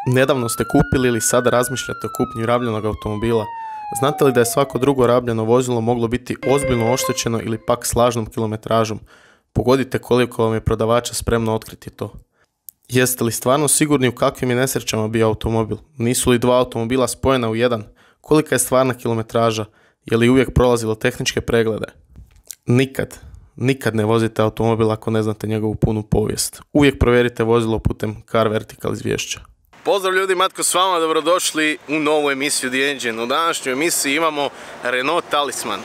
Nedavno ste kupili ili sada razmišljate o kupnji rabljenog automobila. Znate li da je svako drugo rabljeno vozilo moglo biti ozbiljno oštećeno ili pak s lažnom kilometražom? Pogodite koliko vam je prodavača spremno otkriti to. Jeste li stvarno sigurni u kakvim je nesrećama bio automobil? Nisu li dva automobila spojena u jedan? Kolika je stvarna kilometraža? Je li uvijek prolazilo tehničke preglede? Nikad ne vozite automobil ako ne znate njegovu punu povijest. Uvijek provjerite vozilo putem Car Vertical izvješća. Pozdrav ljudi, Matko s vama, dobrodošli u novu emisiju The Engine. U današnjoj emisiji imamo Renault Talisman.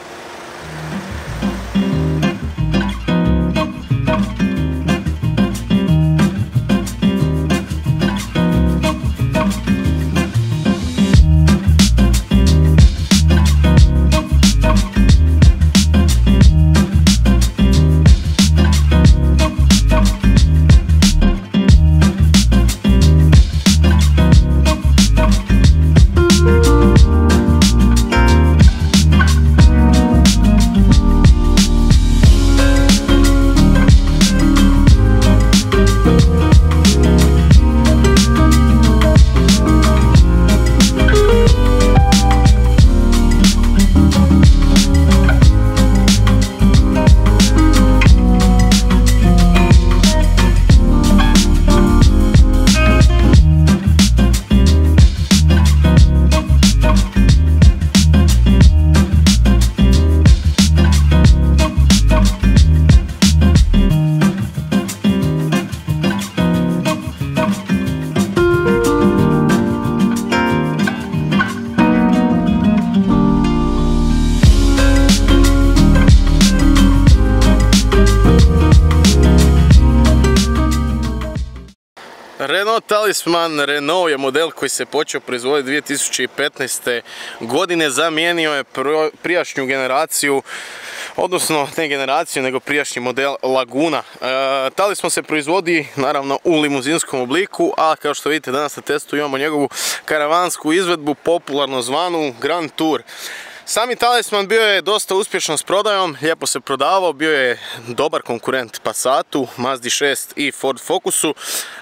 Renault Talisman, Renault je model koji se počeo proizvoditi 2015. godine, zamijenio je prijašnju generaciju, odnosno ne generaciju, nego prijašnji model Laguna. Talisman se proizvodi naravno u limuzinskom obliku, a kao što vidite danas na testu imamo njegovu karavansku izvedbu, popularno zvanu Grand Tour. Sami Talisman bio je dosta uspješan s prodajom, lijepo se prodavao, bio je dobar konkurent Passatu, Mazdi 6 i Ford Focusu,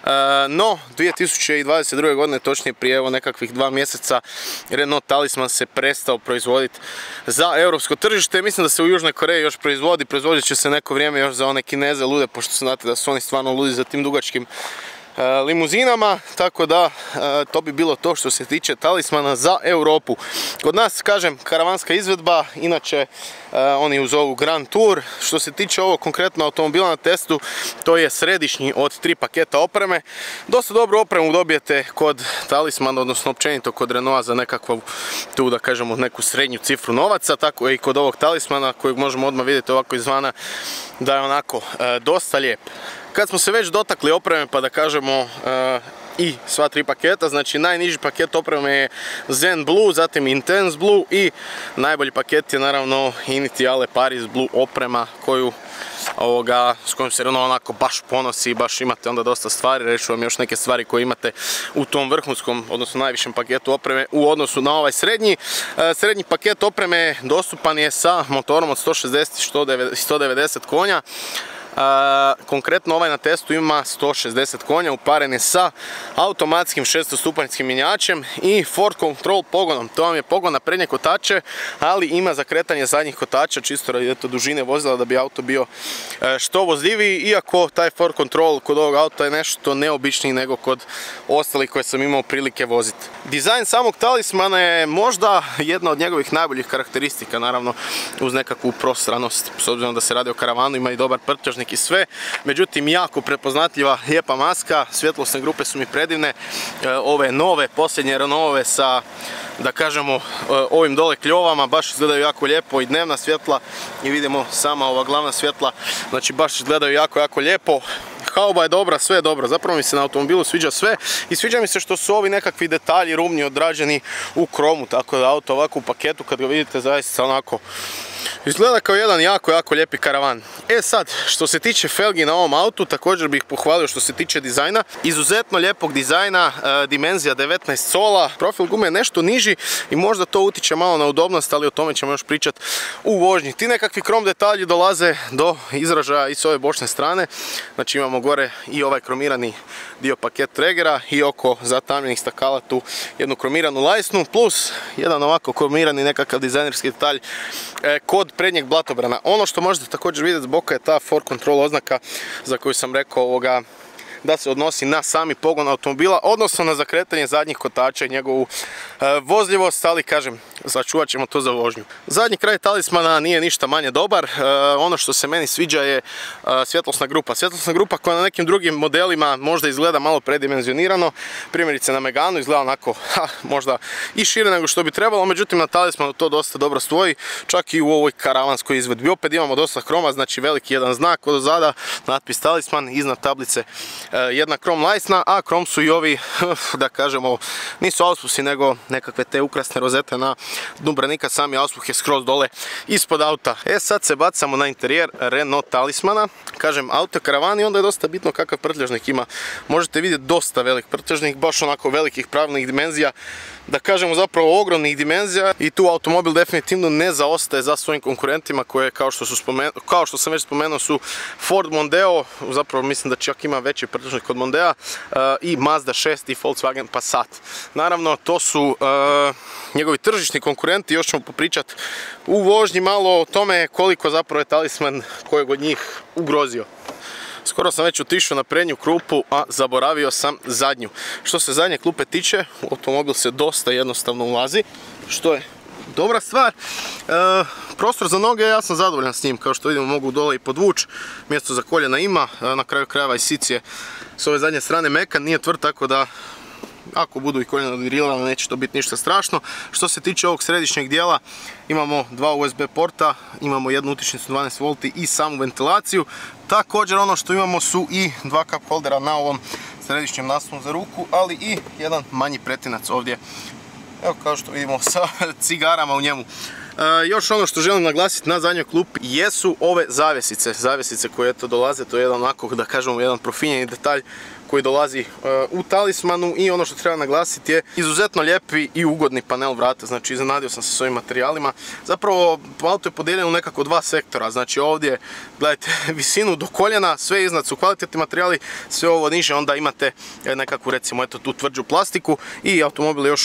no 2022. godine, točnije prije evo nekakvih 2 mjeseca, Renault Talisman se prestao proizvoditi za europsko tržište. Mislim da se u Južnoj Koreji još proizvodit će se neko vrijeme još za one Kineze lude, pošto znate da su oni stvarno ludi za tim dugačkim limuzinama, tako da to bi bilo to što se tiče Talismana za Europu. Kod nas, kažem, karavanska izvedba, inače oni uz ovu Grand Tour. Što se tiče ovog konkretno automobila na testu, to je središnji od 3 paketa opreme. Dosta dobru opremu dobijete kod Talismana, odnosno općenito kod Renaulta za nekakvu, tu da kažemo, neku srednju cifru novaca, tako i kod ovog Talismana kojeg možemo odmah vidjeti ovako izvana da je onako dosta lijep. Kad smo se već dotakli opreme, pa da kažemo i sva 3 paketa, znači najniži paket opreme je Zen Blue, zatim Intense Blue i najbolji paket je naravno Initiale Paris Blue oprema s kojom se Renault onako baš ponosi i baš imate onda dosta stvari. Reći ću vam još neke stvari koje imate u tom vrhunskom, odnosno najvišem paketu opreme u odnosu na ovaj srednji. Srednji paket opreme dostupan je sa motorom od 160 i 190 konja. Konkretno ovaj na testu ima 160 konja, uparen je sa automatskim 600-stupanjskim mjenjačem i Ford Control pogonom. To vam je pogon na prednje kotače, ali ima za kretanje zadnjih kotača, čisto radi dužine vozila da bi auto bio što vozljiviji, iako taj Ford Control kod ovog auta je nešto neobičniji nego kod ostalih koje sam imao prilike voziti. Dizajn samog Talismana je možda jedna od njegovih najboljih karakteristika, naravno uz nekakvu prostranost, s obzirom da se radi o karavanu, ima i dobar prtljažnik i sve, međutim jako prepoznatljiva, lijepa maska, svjetlosne grupe su mi predivne, ove nove, posljednje Renaultove sa, da kažemo, ovim dole kljovama, baš izgledaju jako lijepo, i dnevna svjetla i vidimo sama ova glavna svjetla, znači baš izgledaju jako lijepo. Hauba je dobra, sve je dobro, zapravo mi se na automobilu sviđa sve i sviđa mi se što su ovi nekakvi detalji rumni odrađeni u kromu, tako da auto ovako u paketu kad ga vidite zaista onako Izgleda kao jedan jako lijepi karavan. E sad, što se tiče felgi na ovom autu, također bih pohvalio što se tiče dizajna. Izuzetno lijepog dizajna, dimenzija 19 sola, profil gume je nešto niži i možda to utiče malo na udobnost, ali o tome ćemo još pričati u vožnji. Ti nekakvi krom detalji dolaze do izražaja i s ove bočne strane. Znači imamo gore i ovaj kromirani dio paket Tregera i oko zatamljenih stakala tu jednu kromiranu lajsnu, plus jedan ovako kromirani nekakav dizajnerski detalj kod prednjeg blatobrana. Ono što možete također vidjeti s boka je ta For Control oznaka za koju sam rekao da se odnosi na sami pogon automobila, odnosno na zakretanje zadnjih kotača i njegovu vozljivost, ali kažem, sačuvat ćemo to za vožnju. Zadnji kraj talismana nije ništa manje dobar. Ono što se meni sviđa je svjetlosna grupa. Svjetlosna grupa koja na nekim drugim modelima možda izgleda malo predimenzionirano. Primjerice na Meganu izgleda onako možda i šire nego što bi trebalo, međutim na talismanu to dosta dobro stoji, čak i u ovoj karavanskoj izvedbi. Opet imamo dosta kroma, znači veliki jedan znak od zada, natpis talisman, iznad tablice jedna krom lajsna, a krom su i ovi, da kažemo, nisu auspusi nego nekakve te ukrasne rozete na dnu branika, sami auspuh je skroz dole ispod auta. E sad se bacamo na interijer Renault talismana. Kažem, auto je karavan i onda je dosta bitno kakav prtljažnik ima. Možete vidjeti dosta velik prtljažnik, baš onako velikih pravilnih dimenzija, da kažemo zapravo ogromnih dimenzija, i tu automobil definitivno ne zaostaje za svojim konkurentima koje, kao što sam već spomenuo, su Ford Mondeo, zapravo mislim da čak ima veći prtljažnik od Mondea, i Mazda 6 i Volkswagen Passat. Naravno, to su njegovi tržišni konkurenti, još ćemo popričati u vožnji malo o tome koliko zapravo je talisman kojeg od njih ugrozio. Skoro sam već otišao na prednju klupu, a zaboravio sam zadnju. Što se zadnje klupe tiče, automobil se dosta jednostavno ulazi, što je dobra stvar. Prostor za noge, ja sam zadovoljan s njim, kao što vidimo mogu dole i podvući, mjesto za koljena ima, na kraju krajeva i sic je s ove zadnje strane mekan, nije tvrd, tako da ako budu i koljena dodirivana neće to biti ništa strašno. Što se tiče ovog središnjeg dijela, imamo dva USB porta, imamo jednu utičnicu 12 V i samu ventilaciju. Također ono što imamo su i dva cup holdera na ovom središnjem naslonu za ruku, ali i jedan manji pretinac ovdje, evo kao što vidimo, sa cigarama u njemu. Još ono što želim naglasiti na zadnjoj klupi jesu ove zavjesice koje eto dolaze, to je jedan onako, da kažemo, jedan profinjeni detalj koji dolazi u talismanu, i ono što treba naglasiti je izuzetno lijepi i ugodni panel vrata, znači iznenadio sam se s ovim materijalima. Zapravo auto je podijeljeno u nekako dva sektora, znači ovdje gledajte visinu do koljena, sve iznad su kvalitetni materijali, sve ovo niže onda imate nekakvu, recimo, eto tu tvrđu plastiku, i automobil je još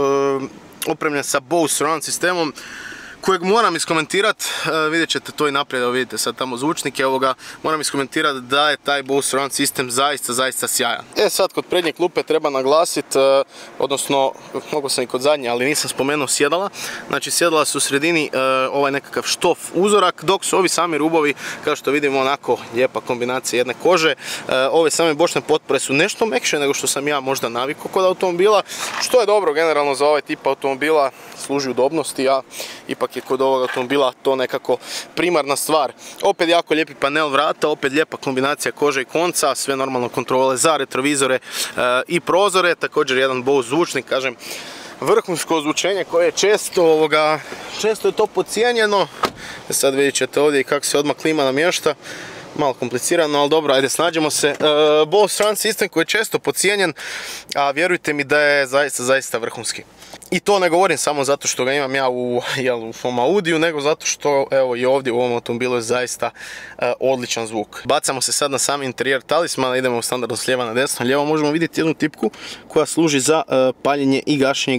opremljen sa Bose surround sistemom kojeg moram iskomentirati, vidjet ćete to i naprijed, evo vidite sad tamo zvučnike ovoga, moram iskomentirati da je taj Bose surround sistem zaista sjajan. E sad kod prednje klupe treba naglasiti, odnosno mogu sam i kod zadnje, ali nisam spomenuo sjedala. Znači sjedala su u sredini ovaj nekakav štof uzorak, dok su ovi sami rubovi, kao što vidimo, onako lijepa kombinacija jedne kože. Ove same bočne potpore su nešto mekše nego što sam ja možda navikao kod automobila, što je dobro generalno za ovaj tip automobila, služi udobnosti, a ipak je kod ovog automobila to nekako primarna stvar. Opet jako lijepi panel vrata, opet lijepa kombinacija kože i konca, sve normalno kontrole za retrovizore i prozore, također jedan Bose zvučnik, kažem, vrhunsko ozvučenje koje je često je to podcijenjeno. Sad vidjet ćete ovdje kako se odmah klima namješta, malo komplicirano, ali dobro, ajde snađemo se. Bose surround sistem koji je često podcijenjen, a vjerujte mi da je zaista vrhunski. I to ne govorim samo zato što ga imam ja u svom Audiju, nego zato što evo i ovdje u ovom automobilu je zaista odličan zvuk. Bacamo se sad na sami interijer talismana, idemo standardno s lijeva na desno. Lijevo možemo vidjeti jednu tipku koja služi za paljenje i gašenje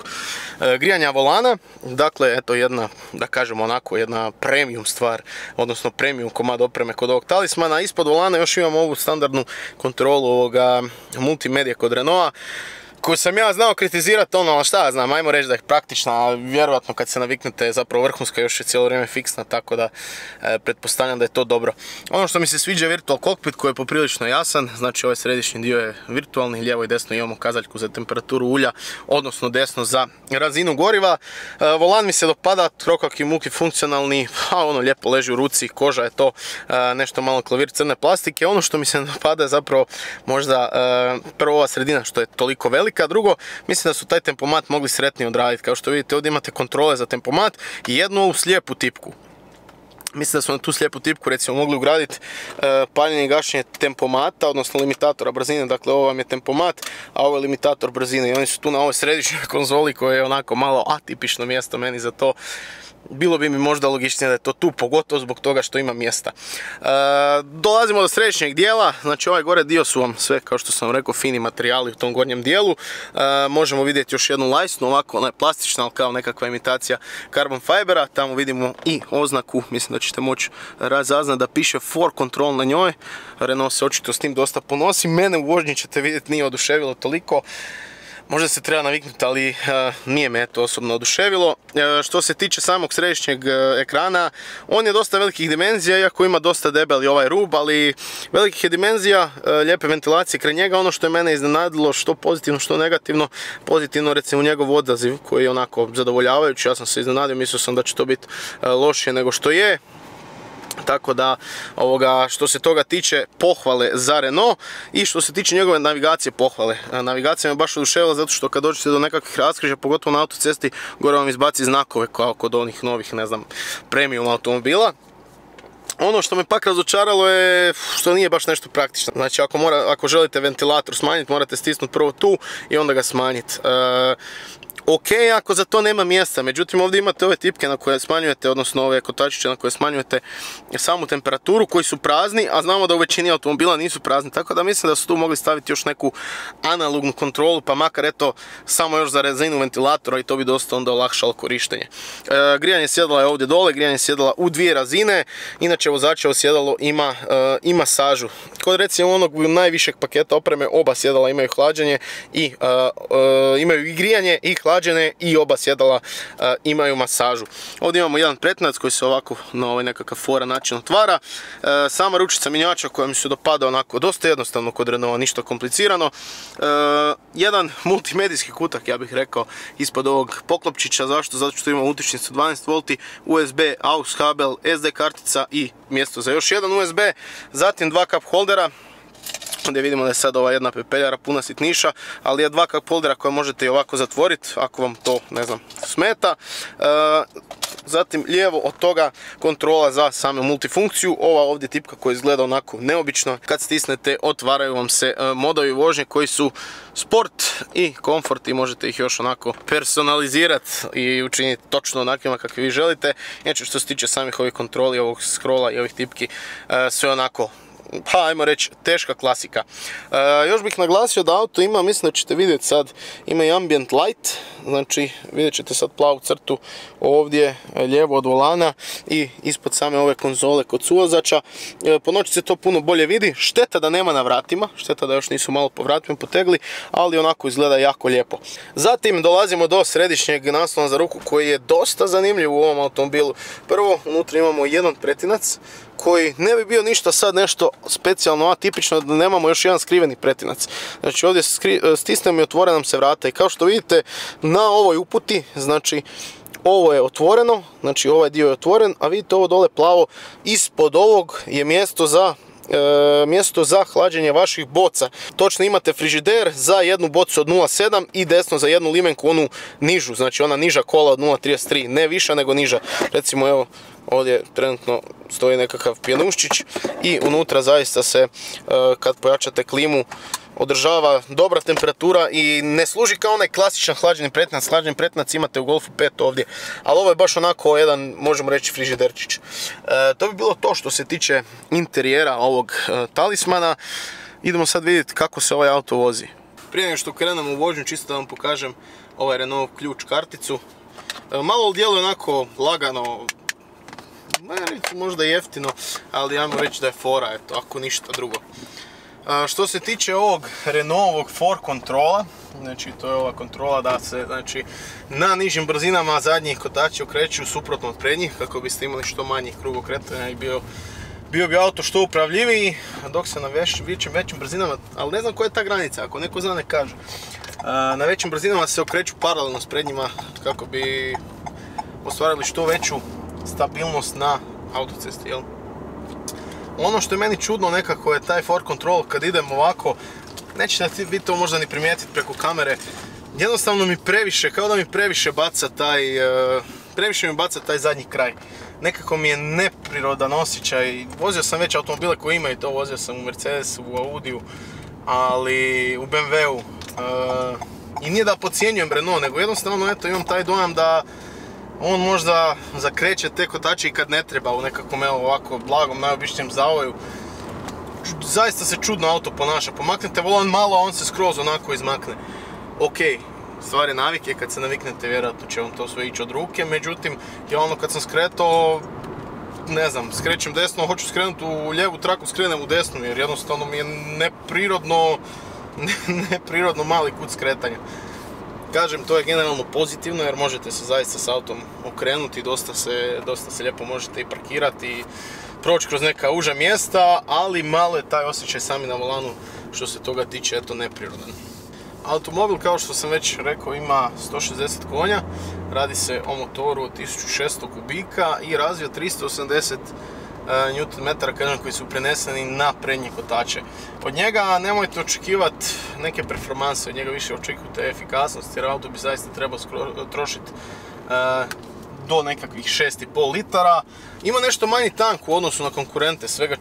grijanja volana. Dakle, eto jedna, da kažemo onako, jedna premium stvar, odnosno premium komad opreme kod ovog talismana. Ispod volana još imamo ovu standardnu kontrolu ovoga multimedija kod Renaulta, koju sam ja znao kritizirati, ono, šta ja znam, ajmo reći da je praktična, a vjerojatno kad se naviknete je zapravo vrhunska, još je cijelo vrijeme fiksna, tako da pretpostavljam da je to dobro. Ono što mi se sviđa je Virtual Cockpit koji je poprilično jasan, znači ovaj središnji dio je virtualni, lijevo i desno imamo kazaljku za temperaturu ulja, odnosno desno za razinu goriva. Volan mi se dopada, trokak i multifunkcionalni, a ono lijepo leži u ruci, koža je to, nešto malo klavir crne plastike. Ono što mi se dopada je zapravo možda prvo ova sredina što je toliko velika, prilika, a drugo, mislim da su taj tempomat mogli sretnije odraditi. Kao što vidite, ovdje imate kontrole za tempomat i jednu ovu slijepu tipku. Mislim da smo na tu slijepu tipku recimo mogli ugraditi paljenje i gašenje tempomata, odnosno limitatora brzine. Dakle, ovo vam je tempomat, a ovo je limitator brzine i oni su tu na ovoj središnjoj konzoli koja je onako malo atipično mjesto meni za to. Bilo bi mi možda logičnije da je to tu, pogotovo zbog toga što ima mjesta. Dolazimo do središnjeg dijela, znači ovaj gore dio su vam sve, kao što sam rekao, fini materijali u tom gornjem dijelu. Možemo vidjeti još jednu lajsnu, ovako, ona je plastična, ali kao nekakva imitacija carbon fibera. Tamo vidimo i oznaku, mislim da ćete moći razaznati da piše For Control na njoj. Renault se očito s tim dosta ponosi, mene u vožnji ćete vidjeti nije oduševilo toliko. Možda se treba naviknuti, ali nije me to osobno oduševilo. Što se tiče samog središnjeg ekrana, on je dosta velikih dimenzija, iako ima dosta debeli ovaj rub, ali velikih je dimenzija, lijepe ventilacije kraj njega. Ono što je mene iznenadilo, što pozitivno, što negativno, pozitivno recimo njegov odaziv koji je onako zadovoljavajući. Ja sam se iznenadio, mislio sam da će to biti lošije nego što je. Tako da, što se toga tiče, pohvale za Renault. I što se tiče njegove navigacije, pohvale. Navigacija me baš oduševila zato što kad dođete do nekakvih raskrižja, pogotovo na autocesti, gore vam izbaci znakove kao kod onih novih, ne znam, premium automobila. Ono što me pak razočaralo je što nije baš nešto praktično. Znači ako želite ventilator smanjiti, morate stisnuti prvo tu i onda ga smanjiti. Ok, ako za to nema mjesta, međutim ovdje imate ove tipke na koje smanjujete, odnosno ove kotačiće na koje smanjujete samu temperaturu, koji su prazni, a znamo da u većini automobila nisu prazni, tako da mislim da su tu mogli staviti još neku analognu kontrolu, pa makar eto samo još za razinu ventilatora i to bi dosta onda olakšalo korištenje. Grijanje sjedala je ovdje dole, grijanje sjedala u dvije razine, inače vozačevo sjedalo ima i masažu. Kod recimo onog najvišeg paketa opreme oba sjedala imaju hlađenje i imaju i grijanje i hlađene i oba sjedala imaju masažu. Ovdje imamo jedan pretinac koji se ovako na ovaj nekakav fora način otvara. Sama ručica mjenjača koja mi se dopada onako dosta jednostavno kod Renaulta, ništa komplicirano. Jedan multimedijski kutak, ja bih rekao, ispod ovog poklopčića. Zašto? Zato što ima utičnicu 12 V, USB, AUX kabel, SD kartica i mjesto za još jedan USB. Zatim dva cup holdera. Ovdje vidimo da je sad ova jedna pepeljara puna sitniša, ali je dva cup holdera koja možete i ovako zatvoriti ako vam to, ne znam, smeta. Zatim lijevo od toga kontrola za samu multifunkciju. Ova ovdje tipka koja izgleda onako neobično. Kad stisnete otvaraju vam se modovi vožnje koji su sport i komfort i možete ih još onako personalizirati i učiniti točno onakvima kakvi vi želite. Inače što se tiče samih ovih kontroli, ovog scrolla i ovih tipki, sve onako, pa ajmo reći, teška klasika. Još bih naglasio da auto ima, mislim da ćete vidjeti sad, ima i ambient light, znači vidjet ćete sad plavu crtu ovdje lijevo od volana i ispod same ove konzole kod suvozača. Po noći se to puno bolje vidi, šteta da nema na vratima, šteta da još nisu malo po vratima potegli, ali onako izgleda jako lijepo. Zatim dolazimo do središnjeg naslona za ruku koji je dosta zanimljiv u ovom automobilu. Prvo, unutra imamo jedan pretinac koji ne bi bio ništa sad nešto specijalno atipično da nemamo još jedan skriveni pretinac. Znači ovdje stisnemo i otvore nam se vrata i kao što vidite na ovoj uputi, znači ovo je otvoreno, znači ovaj dio je otvoren, a vidite ovo dole plavo, ispod ovog je mjesto za hlađenje vaših boca. Točno imate frižider za jednu bocu od 0,7 i desno za jednu limenku, onu nižu, znači ona niža kola od 0,33, ne viša nego niža. Recimo evo ovdje trenutno stoji nekakav pjenuščić i unutra zaista se kad pojačate klimu održava dobra temperatura i ne služi kao onaj klasičan hlađeni pretinac. Hlađeni pretinac imate u Golfu 5 ovdje, ali ovo je baš onako jedan, možemo reći, frižiderčić. To bi bilo to što se tiče interijera ovog talismana. Idemo sad vidjeti kako se ovaj auto vozi. Prije nego što krenemo u vožnju, čisto da vam pokažem ovaj Renault ključ karticu. Malo djeluje onako lagano, možda jeftino, ali ajmo reći da je fora, eto, ako ništa drugo. Što se tiče ovog Renaultovog For Controla, znači to je ova kontrola da se, znači, na nižim brzinama zadnji kotači okreću suprotno od prednjih kako biste imali što manji krug okretanja i bio bi auto što upravljiviji, dok se na većim brzinama, ali ne znam koja je ta granica, ako neko zna ne kaže. Na većim brzinama se okreću paralelno s prednjima kako bi ostvarili što veću stabilnost na autocesti, jel? Ono što je meni čudno nekako je taj For Control kad idem ovako nećete vi to možda ni primijetiti preko kamere, jednostavno mi previše, kao da mi previše baca taj zadnji kraj. Nekako mi je neprirodan osjećaj. Vozio sam već automobile koji imaju to, vozio sam u Mercedesu, u Audiju, ali u BMW-u. I nije da podcjenjujem Renault, nego jednostavno eto, imam taj dojam da on možda zakreće te kotače i kad ne treba u nekakvom ovako blagom, najobičnijem zavoju. Zaista se čudno auto ponaša. Pomaknete volan malo, a on se skroz onako izmakne. Ok, stvar je navike, kad se naviknete vjerojatno će vam to sve ići od ruke, međutim, ja ono kad sam skretao, ne znam, skrećem desno, hoću skrenuti u lijevu traku, skrenem u desnu, jer jednostavno mi je neprirodno mali kut skretanja. Kažem, to je generalno pozitivno jer možete se zaista s autom okrenuti, dosta se lijepo možete i parkirati i proći kroz neka uža mjesta, ali malo je taj osjećaj sami na volanu što se toga tiče, eto, neprirodan. Automobil, kao što sam već rekao, ima 160 konja, radi se o motoru od 1600 kubika i razvija 380 Nm, kažem, koji su preneseni na prednje kotače. Od njega nemojte očekivati neke performanse, od njega više očekujte efikasnost, jer auto bi zaista trebao trošiti do nekakvih 6,5 litara. Ima nešto manji tank u odnosu na konkurente, svega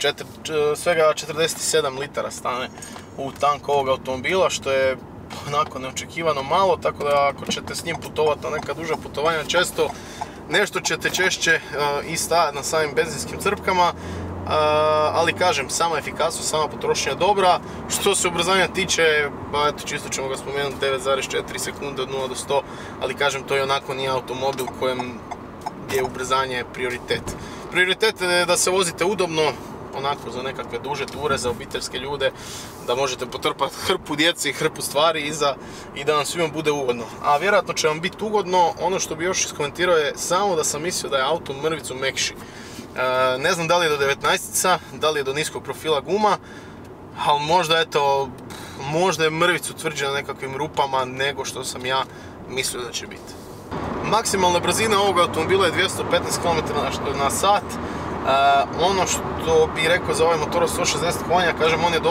47 litara stane u tank ovog automobila, što je onako neočekivano malo, tako da ako ćete s njim putovati na neka duža putovanja često, nešto ćete češće i stajati na samim benzinskim crpkama, ali kažem, sama efikasnost, sama potrošnja je dobra. Što se ubrzanja tiče, pa eto, čisto ćemo ga spomenuti, 9,4 sekunde od 0 do 100, ali kažem, to je onako nije automobil kojem je ubrzanje prioritet. Prioritet je da se vozite udobno, onako za nekakve duže ture, za obiteljske ljude, da možete potrpati hrpu djece i hrpu stvari iza i da vam svima bude ugodno. A vjerojatno će vam biti ugodno. Ono što bi još iskomentirao je samo da sam mislio da je auto mrvicu mekši. Ne znam da li je do 19, da li je do niskog profila guma, ali možda, eto, možda je mrvicu tvrđe na nekakvim rupama nego što sam ja mislio da će biti. Maksimalna brzina ovog automobila je 215 km/h. Ono što bih rekao za ovaj motor od 160 konja, kažem, on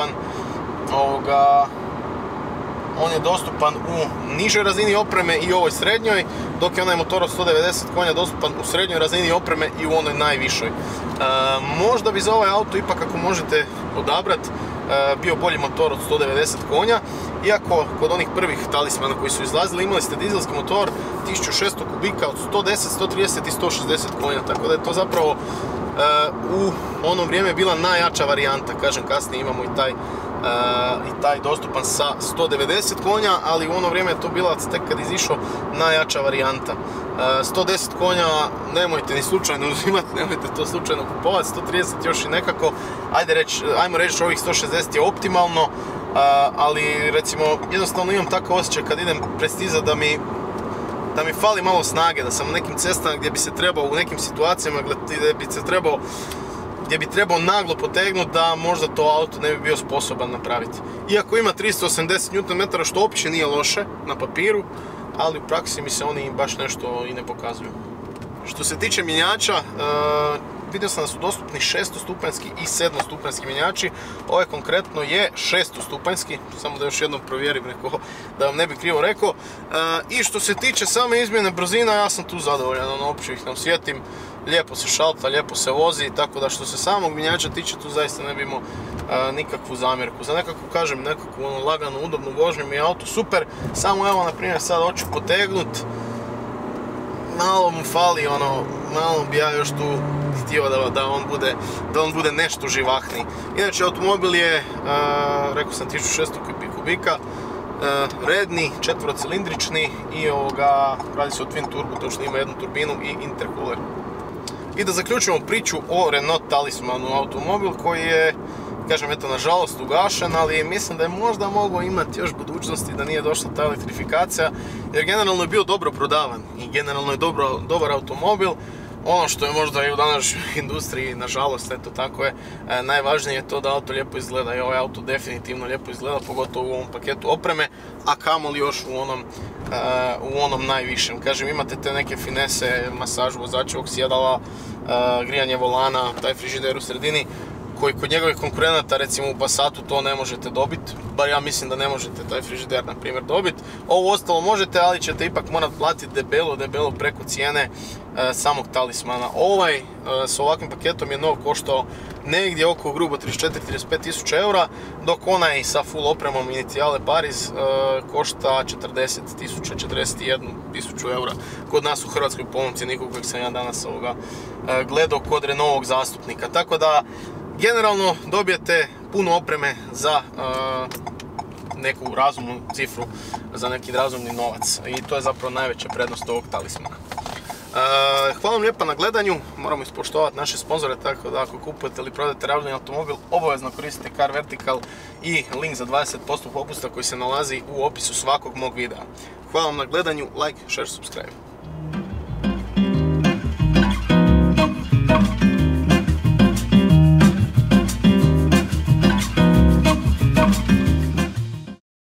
je dostupan u nižoj razini opreme i ovoj srednjoj, dok je onaj motor od 190 konja dostupan u srednjoj razini opreme i u onoj najvišoj. Možda bi za ovaj auto, ipak ako možete odabrati, bio bolji motor od 190 konja, iako kod onih prvih talismana koji su izlazili imali ste dizelski motor 1600 kubika od 110, 130 i 160 konja, tako da je to zapravo u ono vrijeme bila najjača varijanta. Kažem, kasnije imamo i taj dostupan sa 190 konja, ali u ono vrijeme je to bila tek kad izišao najjača varijanta. 110 konja nemojte ni slučajno uzimati, nemojte to slučajno kupovati, 130 još i nekako, ajmo reći ovih 160 je optimalno, ali recimo jednostavno imam takav osjećaj kad idem prestizat da mi fali malo snage, da sam u nekim cestama gdje bi se trebao, u nekim situacijama gdje bi trebao naglo potegnuti, da možda to auto ne bi bio sposoban napraviti. Iako ima 380 Nm, što uopće nije loše na papiru, ali u praksi mi se oni baš nešto i ne pokazuju. Što se tiče mjenjača, vidio sam da su dostupni 600-stupanjski i 700-stupanjski mjenjači. Ovaj konkretno je 600-stupanjski, samo da još jednom provjerim, da vam ne bi krivo rekao. I što se tiče same izmjene brzina, ja sam tu zadovoljan, uopće ih ne osjetim. Lijepo se šalta, lijepo se vozi, tako da što se samog mjenjača tiče, tu zaista ne bi imao nikakvu zamjerku. Za nekakvu laganu, udobnu vožnju mi je auto super, samo evo, na primjer, sad hoću potegnut, malo mu fali, malo bi ja još tu htio da on bude nešto živahniji. Inače, automobil je, rekao sam, 1600 kubika, redni, četverocilindrični i radi se o twin turbo, točno ima jednu turbinu i intercooler. I da zaključimo priču o Renault Talismanu, automobil koji je, kažem, eto, nažalost ugašen, ali mislim da je možda mogao imati još budućnosti da nije došla ta elektrifikacija, jer generalno je bio dobro prodavan i generalno je dobar automobil. Ono što je možda i u današnjoj industriji, nažalost, eto tako je, najvažnije je to da auto lijepo izgleda i ovaj auto definitivno lijepo izgleda, pogotovo u ovom paketu opreme, a kamoli još u onom najvišem. Kažem, imate te neke finese, masažu vozačevog sjedala, grijanje volana, taj frižider u sredini. koji kod njegovih konkurenata, recimo u Passatu, to ne možete dobiti. Bar ja mislim da ne možete taj frižider, na primjer, dobiti. Ovo ostalo možete, ali ćete ipak morati platiti debelo preko cijene samog talismana. Ovaj s ovakvim paketom je nov koštao negdje oko grubo 34-35 tisuća eura, dok onaj sa full opremom Initiale Paris košta 40 tisuća, 41 tisuću eura kod nas u Hrvatskoj po ovom cjeniku kojeg sam ja danas gledao kod Renaultovog zastupnika. Tako da generalno dobijete puno opreme za neku razumnu cifru, za neki razumni novac, i to je zapravo najveća prednost ovog talismana. Hvala vam lijepa na gledanju, moramo ispoštovati naše sponzore, tako da ako kupujete ili prodajete rabljeni automobil, obavezno koristite Car Vertical i link za 20% popusta koji se nalazi u opisu svakog mog videa. Hvala vam na gledanju, like, share, subscribe.